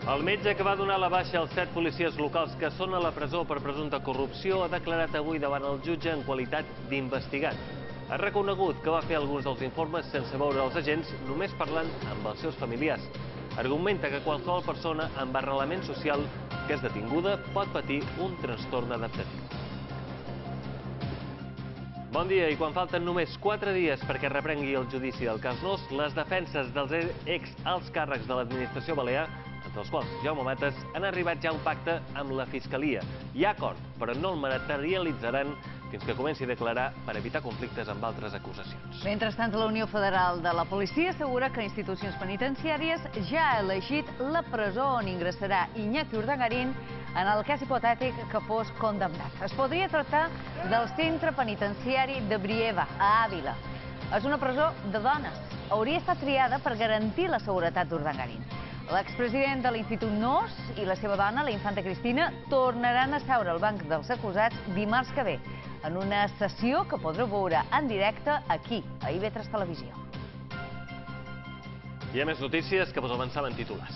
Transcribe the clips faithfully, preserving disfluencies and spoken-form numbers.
El metge que va donar la baixa als set policies locals que són a la presó per presumpta corrupció ha declarat avui davant el jutge en qualitat d'investigat. Ha reconegut que va fer alguns dels informes sense veure els agents, només parlant amb els seus familiars. Argumenta que qualsevol persona amb arrelament social que és detinguda pot patir un trastorn adaptatiu. Bon dia, i quan falten només quatre dies perquè reprengui el judici del cas Nóos, les defenses dels ex-alts càrrecs de l'administració balear, entre els quals Jaume Matas, han arribat ja a un pacte amb la Fiscalia. Hi ha acord, però no el materialitzaran fins que comenci a declarar per evitar conflictes amb altres acusacions. Mentrestant, la Unió Federal de la Policia assegura que institucions penitenciàries ja ha elegit la presó on ingressarà Iñaki Urdangarín en el cas hipotètic que fos condemnat. Es podria tractar del centre penitenciari de Brieva, a Àvila. És una presó de dones. Hauria estat triada per garantir la seguretat d'Urdangarín. L'expresident de l'Institut Nóos i la seva dona, la infanta Cristina, tornaran a seure al banc dels acusats dimarts que ve, en una sessió que podreu veure en directe aquí, a I V tres Televisió. Hi ha més notícies que vos avançaven titulars.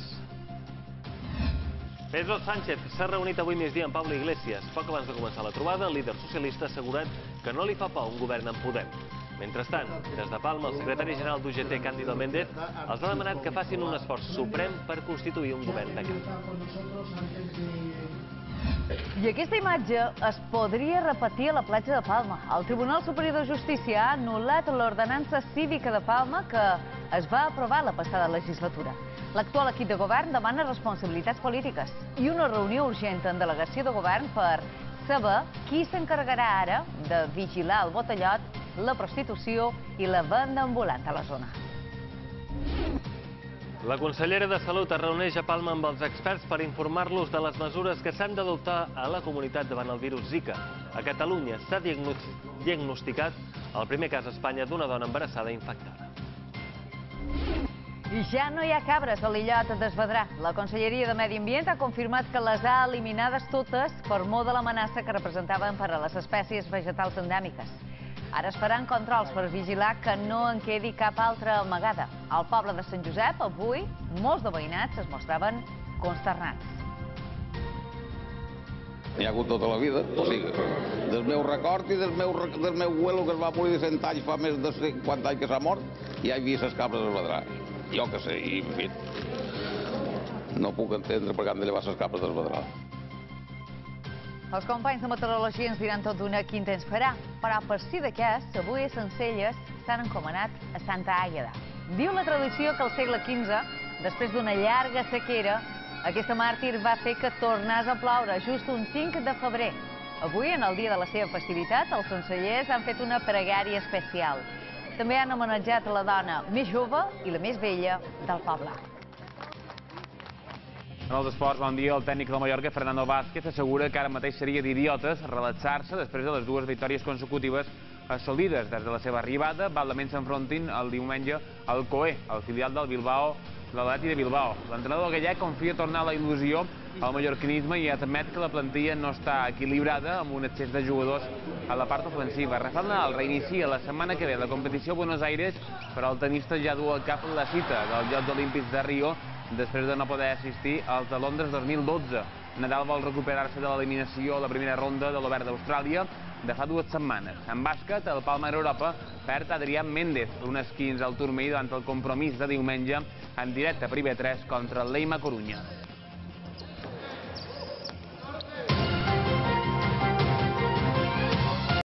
Pedro Sánchez s'ha reunit avui migdia amb Pablo Iglesias. Poc abans de començar la trobada, el líder socialista ha assegurat que no li fa por un govern amb Podem. Mentrestant, des de Palma, el secretari general d'U G T, Cándido Méndez, els ha demanat que facin un esforç suprem per constituir un govern de canvi. I aquesta imatge es podria repetir a la platja de Palma. El Tribunal Superior de Justícia ha anul·lat l'ordenança cívica de Palma que es va aprovar la passada legislatura. L'actual equip de govern demana responsabilitats polítiques i una reunió urgent en delegació de govern per saber qui s'encarregarà ara de vigilar el botellot, la prostitució i la venda ambulant a la zona. La consellera de Salut es reuneix a Palma amb els experts per informar-los de les mesures que s'han d'adoptar a la comunitat davant el virus Zika. A Catalunya s'ha diagnosticat el primer cas a Espanya d'una dona embarassada infectada. I ja no hi ha cabres a l'illot d'Esvedrà. La Conselleria de Medi Ambient ha confirmat que les ha eliminades totes per mor de l'amenaça que representaven per a les espècies vegetals endèmiques. Ara es faran controls per vigilar que no en quedi cap altra amagada. Al poble de Sant Josep, avui, molts de veïnats es mostraven consternats. N'hi ha hagut tota la vida, o sigui, del meu record i del meu, del meu abuelo que es va morir de cent anys, fa més de cinquanta anys que s'ha mort, i ja he vist les cabres d'Esvedrà. Jo que sé, i en fi, no puc entendre per què han de llevar les cabres d'Esvedrà. Els companys de meteorologia ens diran tot d'una quin temps farà, però per si de cas, avui a Sencelles s'han encomanat a Santa Àgueda. Diu la tradició que al segle quinze, després d'una llarga sequera, aquesta màrtir va fer que tornés a ploure just un cinc de febrer. Avui, en el dia de la seva festivitat, els sencellers han fet una pregària especial. També han homenatjat la dona més jove i la més vella del poble. En els esports, bon dia. El tècnic del Mallorca, Fernando Vázquez, assegura que ara mateix seria d'idiotes relaxar-se després de les dues victòries consecutives assolides des de la seva arribada. Valament s'enfrontin el diumenge al Coe, el filial del Bilbao, l'Atleti de Bilbao. L'entrenador gallec confia tornar a la il·lusió al mallorquinisme i admet que la plantilla no està equilibrada amb un excés de jugadors a la part ofensiva. Rafael Nadal reinicia la setmana que ve la competició a Buenos Aires, però el tenista ja du a cap la cita dels Jocs Olímpics de Rio després de no poder assistir als de Londres dos mil dotze. Nadal vol recuperar-se de l'eliminació a la primera ronda de l'Obert d'Austràlia de fa dues setmanes. En bàsquet, el Palma Europa perd Adrián Méndez, un esquins al turmell davant el compromís de diumenge en directe per I V tres contra el Leima Corunya.